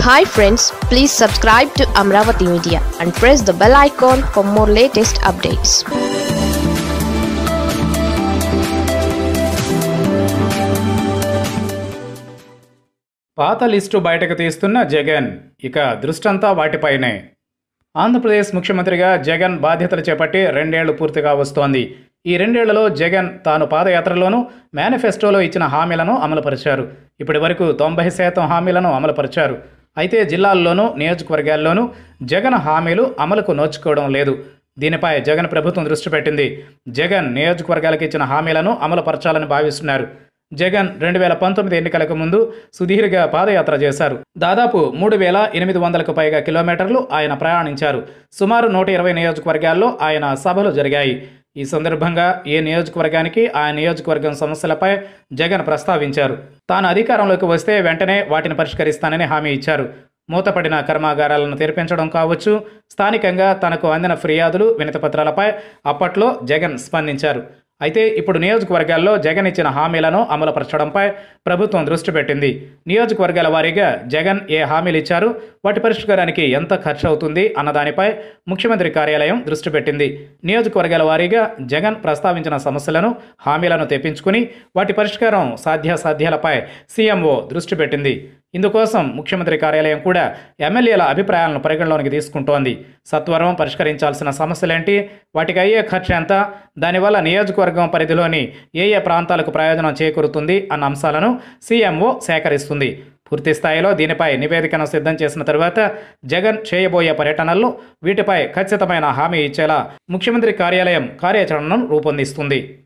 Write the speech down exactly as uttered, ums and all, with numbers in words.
Hi friends, please subscribe to Amravati Media and press the bell icon for more latest updates. పాత list బయటకు తీస్తున్న జగన్ ఇక దృష్టంతా వాటిపైనే. ఆంధ్రప్రదేశ్ ముఖ్యమంత్రిగా జగన్ బాధ్యతలు చేపట్టి రెండేళ్లు పూర్తిగా వస్తోంది. ఈ రెండేళ్లలో జగన్ తాను పాదయాత్రలోనూ మేనిఫెస్టోలో ఇచ్చిన హామీలను అమలుపరిచారు. ఇప్పటి వరకు తొంభై శాతం హామీలను అమలుపరిచారు. అయితే జిల్లాల్లోనూ నియోజకవర్గాల్లోనూ జగన్ హామీలు అమలుకు నోచుకోవడం లేదు. దీనిపై జగన్ ప్రభుత్వం దృష్టి పెట్టింది. జగన్ నియోజకవర్గాలకు ఇచ్చిన హామీలను అమలుపరచాలని భావిస్తున్నారు. జగన్ రెండు వేల పంతొమ్మిది ఎన్నికలకు ముందు సుదీర్ఘ పాదయాత్ర చేశారు. దాదాపు మూడు వేల ఎనిమిది వందలకు పైగా కిలోమీటర్లు ఆయన ప్రయాణించారు. సుమారు నూట ఇరవై నియోజకవర్గాల్లో ఆయన సభలు జరిగాయి. ఈ సందర్భంగా ఏ నియోజకవర్గానికి ఆ నియోజకవర్గం సమస్యలపై జగన్ ప్రస్తావించారు. తాను అధికారంలోకి వస్తే వెంటనే వాటిని పరిష్కరిస్తానని హామీ ఇచ్చారు. మూతపడిన కర్మాగారాలను తెరిపించడం కావచ్చు, స్థానికంగా తనకు అందిన ఫిర్యాదులు వినతిపత్రాలపై అప్పట్లో జగన్ స్పందించారు. అయితే ఇప్పుడు నియోజకవర్గాల్లో జగన్ ఇచ్చిన హామీలను అమలుపరచడంపై ప్రభుత్వం దృష్టి పెట్టింది. నియోజకవర్గాల వారీగా జగన్ ఏ హామీలు ఇచ్చారు, వాటి పరిష్కారానికి ఎంత ఖర్చు అవుతుంది అన్నదానిపై ముఖ్యమంత్రి కార్యాలయం దృష్టి పెట్టింది. నియోజకవర్గాల వారీగా జగన్ ప్రస్తావించిన సమస్యలను, హామీలను తెప్పించుకుని వాటి పరిష్కారం సాధ్యాసాధ్యాలపై సీఎంఓ దృష్టి పెట్టింది. ఇందుకోసం ముఖ్యమంత్రి కార్యాలయం కూడా ఎమ్మెల్యేల అభిప్రాయాలను పరిగణలోనికి తీసుకుంటోంది. సత్వరం పరిష్కరించాల్సిన సమస్యలేంటి, వాటికి అయ్యే ఖర్చు ఎంత, దానివల్ల నియోజకవర్గం పరిధిలోని ఏ ఏ ప్రాంతాలకు ప్రయోజనం చేకూరుతుంది అన్న అంశాలను సీఎంఓ సేకరిస్తుంది. పూర్తి స్థాయిలో దీనిపై నివేదికను సిద్ధం చేసిన తరువాత జగన్ చేయబోయే పర్యటనల్లో వీటిపై ఖచ్చితమైన హామీ ఇచ్చేలా ముఖ్యమంత్రి కార్యాలయం కార్యాచరణను రూపొందిస్తుంది.